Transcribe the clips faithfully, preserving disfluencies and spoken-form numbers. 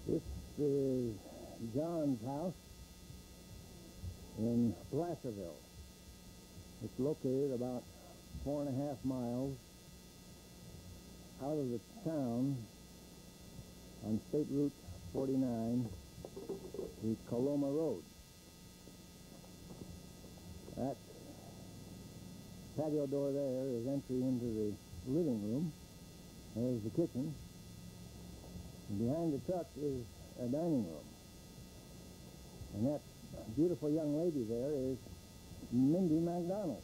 This is John's house in Placerville. It's located about four and a half miles out of the town on State Route forty-nine, the Coloma Road. That patio door there is entry into the living room. There's the kitchen. And behind the truck is a dining room. And that beautiful young lady there is Mindy McDonald.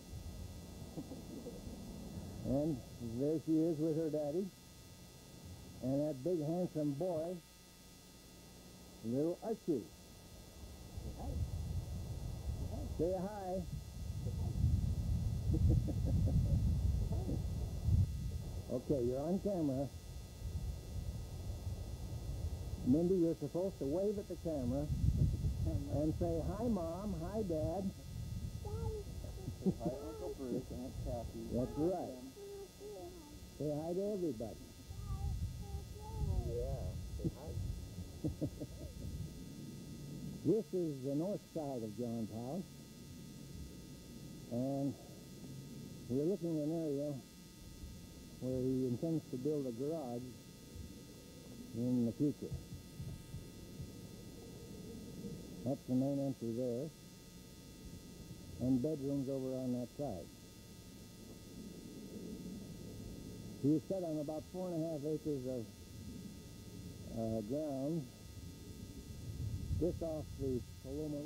And there she is with her daddy. And that big handsome boy, little Archie. Say hi. Okay, you're on camera. Mindy, you're supposed to wave at the camera and say, hi, Mom, hi, Dad. Hi, Uncle Bruce, Aunt Kathy. That's right. Say hi to everybody. Yeah, say hi. This is the north side of John's house, and we're looking at an area where he intends to build a garage in the future. That's the main entry there, and bedrooms over on that side. He's set on about four and a half acres of uh, ground just off the Coloma.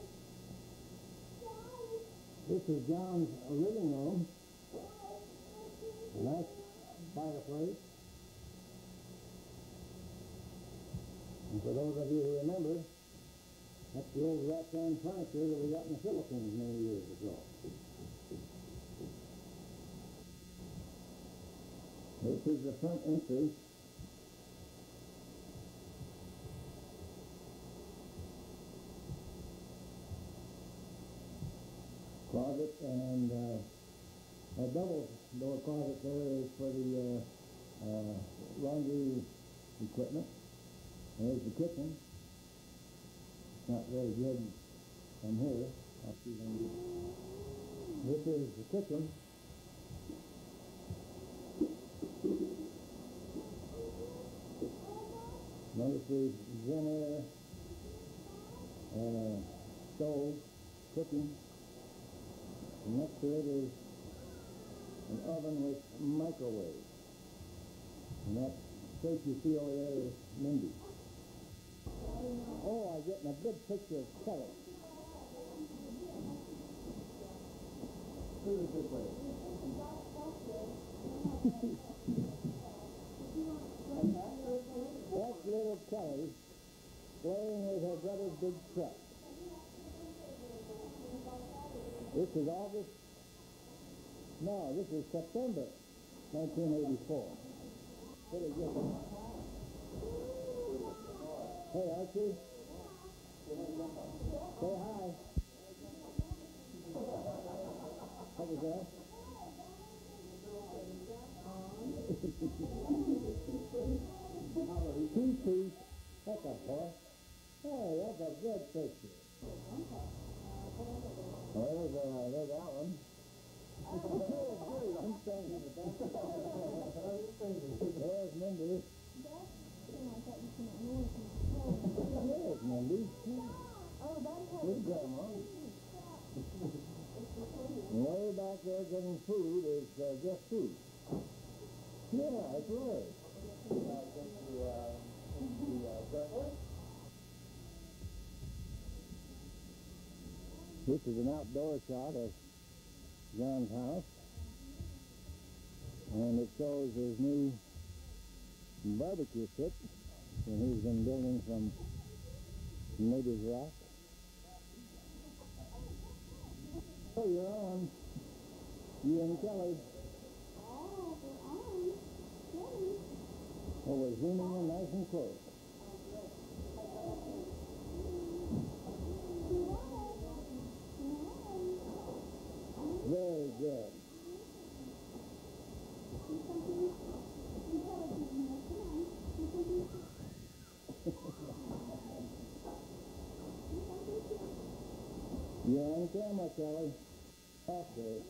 This is John's living room. A nice fireplace. And for those of you who remember, that's the old rattan furniture that we got in the Philippines many years ago. This is the front entry. Closet, and uh, a double door closet there is for the uh, uh, laundry equipment. There's the kitchen. It's not very good from here. I'll see them. This is the kitchen. Notice the Zen Air uh, stove cooking. And next to it is an oven with microwave. And that shape you see over there is Mindy. Oh, I'm getting a good picture of Kelly. Who is this way? That's little Kelly playing with her brother's big truck. This is August, no, this is September nineteen eighty-four. Pretty good. Hey, Archie. Say hi. What was that? Two-piece pickup, boy. Hey, that's a good picture. Well, there's, uh, there's Alan. I'm saying there's Mindy. There's Mindy. Good grandma. Way back there getting food is uh, just food. Yeah, it's right. This is an outdoor shot of John's house, and it shows his new barbecue pit that he's been building from native rock. Oh, you're on. You and Kelly. Oh, we're zooming in nice and close. Very good. You're on camera, Kelly. Okay.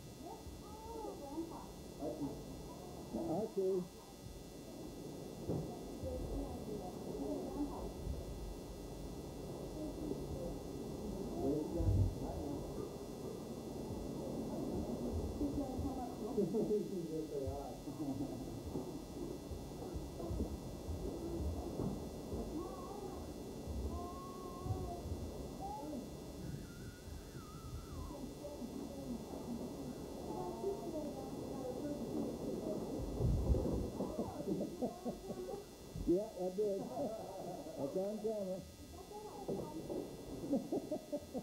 Archie. Yeah, I did. That's on camera.